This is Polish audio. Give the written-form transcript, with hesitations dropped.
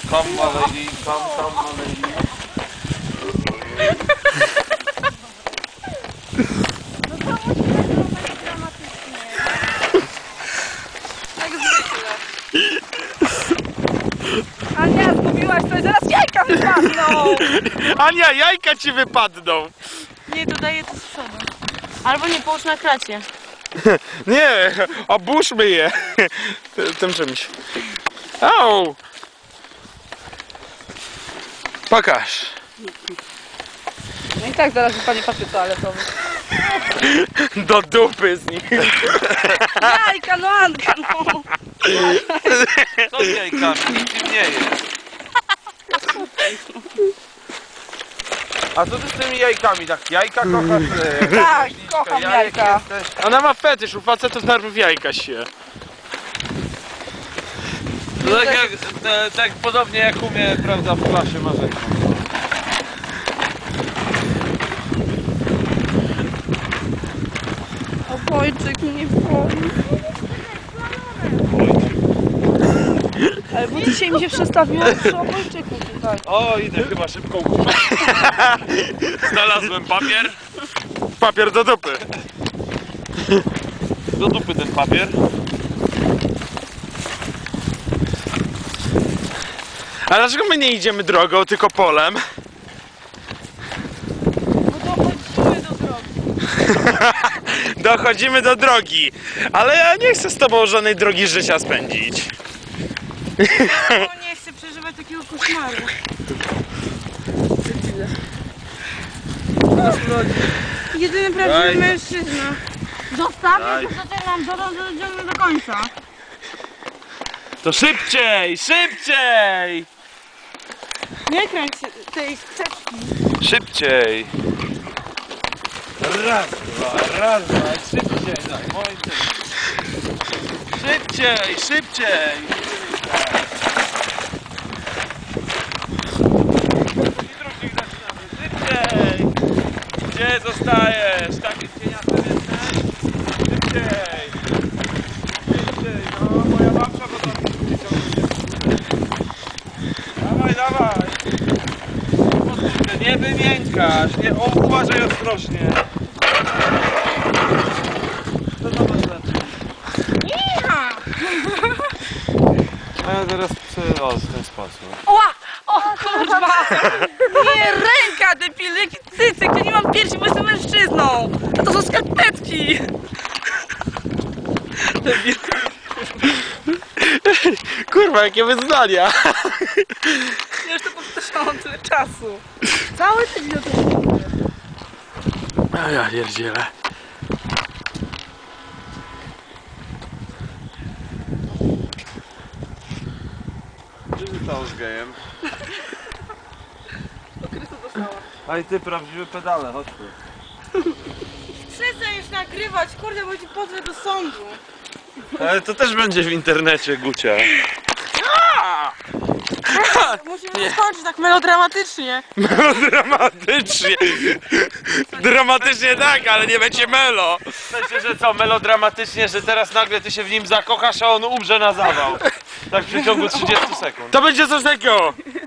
Come my lady, come my lady. No to musi być dramatycznie. Jak zwykle. Ania, zgubiłaś coś, zaraz jajka wypadną! Ania, jajka ci wypadną! Nie, dodaję to z przodu. Albo nie, połóż na kracie. Nie, obłóżmy je tym czymś. Au! Pokaż. No i tak zaraz wypadnie papier toaletowy. Do dupy z nich. Jajka, no Anka, no! Co z jajkami? Nic im nie jest. A co ty z tymi jajkami? Tak, jajka kochasz? Tak, kocham jajka. Jesteś. Ona ma fetysz, u facetów najpierw jajka się. No tak podobnie jak u mnie, prawda, w klasie Marzenka. Obojczyk mnie boli. Ale bo dzisiaj mi się przestawiło przy obojczyku tutaj. O, idę chyba szybką kupę. Znalazłem papier. Papier do dupy. Do dupy ten papier. A dlaczego my nie idziemy drogą, tylko polem? Bo dochodzimy do drogi. Dochodzimy do drogi. Ale ja nie chcę z tobą żadnej drogi życia spędzić. No nie chcę przeżywać takiego koszmaru. Jedyny prawdziwy mężczyzna. Zostawię, to zaczynam, dojdziemy do końca. To szybciej, szybciej! Nie kręć tej steczki. Szybciej! Raz, dwa, szybciej, tak, momencie. Szybciej, szybciej! Szybciej! Gdzie zostajesz? Tak jest cieniasta jesteś? Szybciej! Szybciej, no moja babcia go tam dawaj, dawaj! Nie wymiękasz, nie, o, uważaj ostrożnie. Co to ma znaczyć? A ja teraz o, w ten sposób. Oła! O kurwa! Nie, ręka, debil, jaki cycyk, ja nie mam piersi, bo jestem mężczyzną! A to są skarpetki! Debil. Kurwa, jakie wyznania. Ja już to powtarzałam tyle czasu. Cały tydzień o tym mówię. A ja pierdzielę. Co się stało z gejem? Okrysu dostała. A i ty, prawdziwe pedale, chodź tu. Przestań już nagrywać, kurde, bo ci pozwę do sądu. Ale to też będzie w internecie, Gucia. Musimy skończyć tak melodramatycznie. Melodramatycznie. Dramatycznie tak, ale nie będzie melo. W sensie, że co, melodramatycznie, że teraz nagle ty się w nim zakochasz, a on umrze na zawał. Tak w przeciągu 30 sekund. To będzie coś takiego.